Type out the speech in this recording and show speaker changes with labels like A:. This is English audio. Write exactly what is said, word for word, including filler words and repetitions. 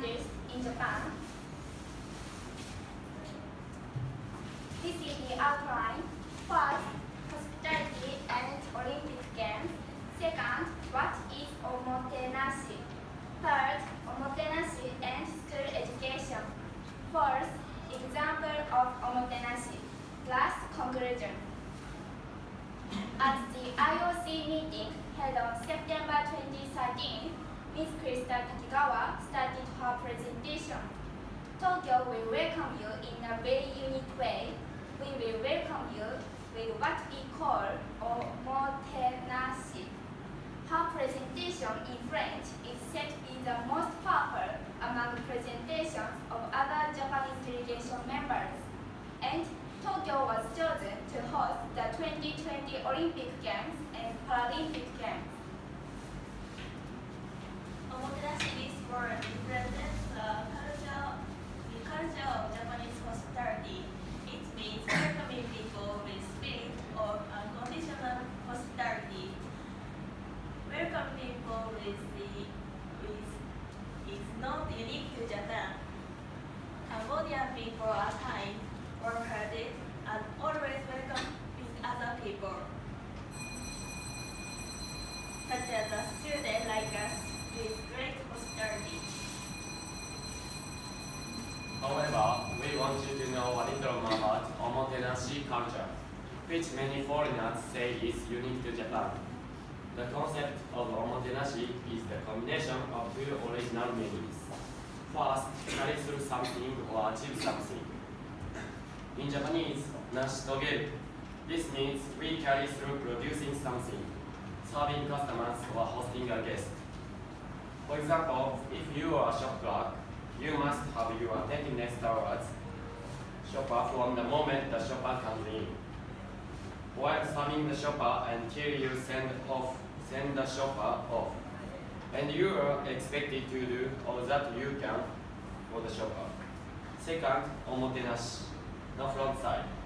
A: introduced in Japan. This is the outline. First, hospitality and Olympic Games. Second, what is omotenashi? Third, omotenashi and school education. Fourth, example of omotenashi. Last, conclusion. At the I O C meeting held on September twenty thirteen, Miz Krista Takegawa started her presentation. Tokyo will welcome you in a very unique way. We will welcome you with what we call omotenashi. Her presentation in French is said to be the most powerful among presentations of other Japanese delegation members. And Tokyo was chosen to host the twenty twenty Olympic Games and Paralympic Games.
B: Omotenashi is word represents the culture, the culture of Japanese hospitality. It means welcoming people with spirit of unconditional hospitality. Welcome people with the with is not unique to Japan. Cambodian people are kind, warm-hearted, and always welcoming other people, such as a student like us with great hospitality.
C: However, we want you to know a little more about omotenashi culture, which many foreigners say is unique to Japan. The concept of omotenashi is the combination of two original meanings. First, carry through something or achieve something. In Japanese, nashitogeru. This means we carry through producing something, serving customers or hosting a guest. For example, if you are a shop clerk, you must have your attentiveness towards shopper from the moment the shopper comes in. While serving the shopper until you send off, send the shopper off, and you are expected to do all that you can for the shopper. Second, omotenashi, the front side.